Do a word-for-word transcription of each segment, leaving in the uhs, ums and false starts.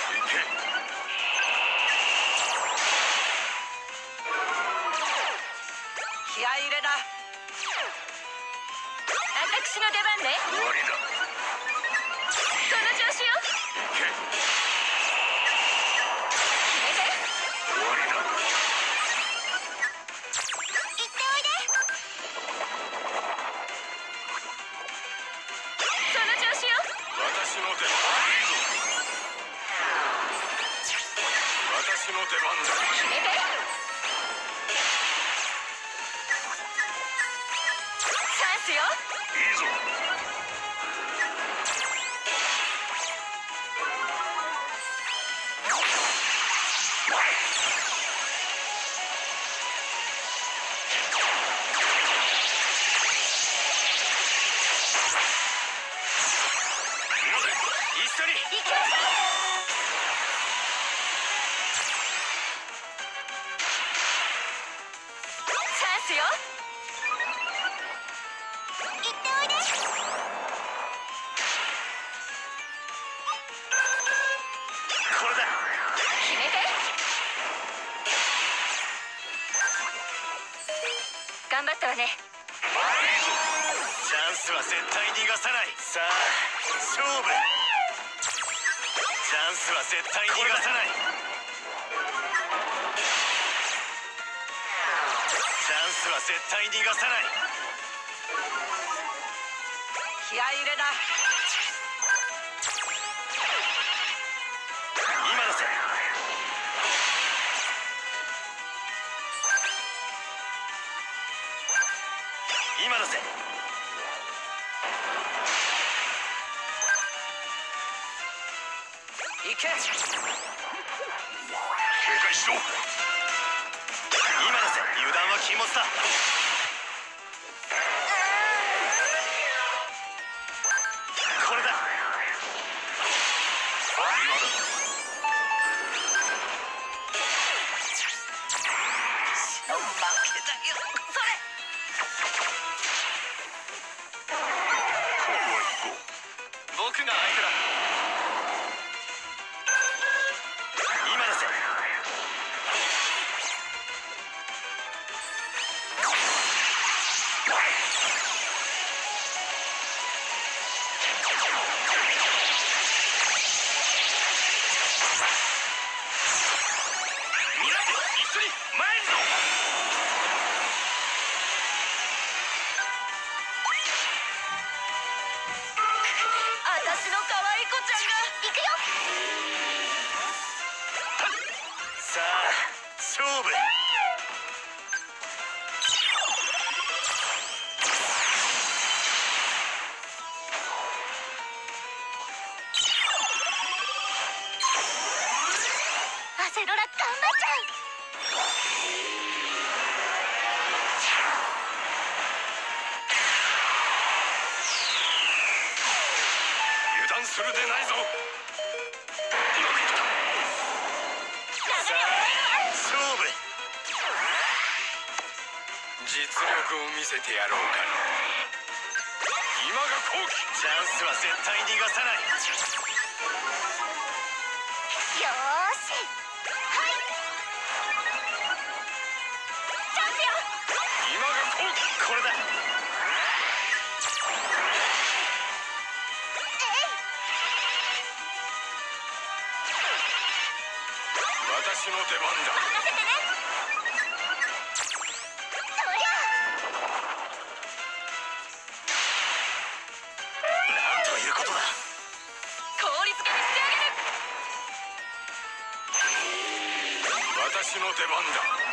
気合い入れな。 私の出番ね。 終わりだ。 その調子よ。 行け。 決めて。 終わりだ。 行っておいで。その調子よ。 私の出番。私の出番だ。 決めて。チャンスよ。 いいぞ。一緒に行きましょう。チャンスよ。行っておいで。 これだ。 決めて。頑張ったわね。 チャンスは絶対逃がさない。さあ勝負。チャンスは絶対逃がさない。チャンスは絶対逃がさない。 気合い入れな。 今だぜ。今だぜ。 行け。 警戒しろ。今だぜ。油断は禁物だ。これだ。今だ。 負けだよ。それ。 ここは行こう。僕が相手だ。今だぜ。みんなで一緒に前に。 私の可愛い子ちゃんが行くよ。 さあ勝負。 アセロラ頑張っちゃう。 油断するでないぞ。うまくいった。さあ勝負。実力を見せてやろうかな。今が好機。チャンスは絶対逃がさない。 よーし。はい。チャンスよ。 今が好機。これだ。私の出番だ。 任せてね。そりゃ。 なんということだ。 効率化にしてあげる。 私の出番だ。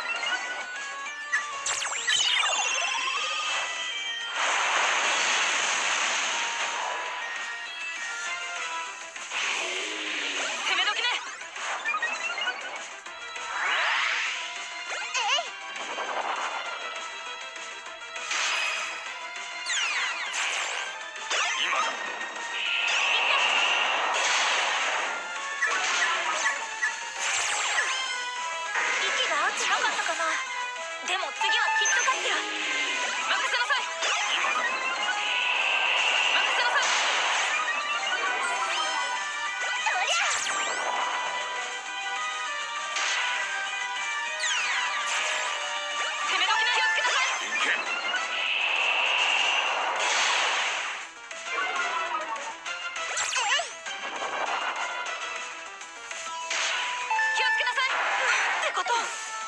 攻め時ね。 今だ。 息が合ってなかった。 こと。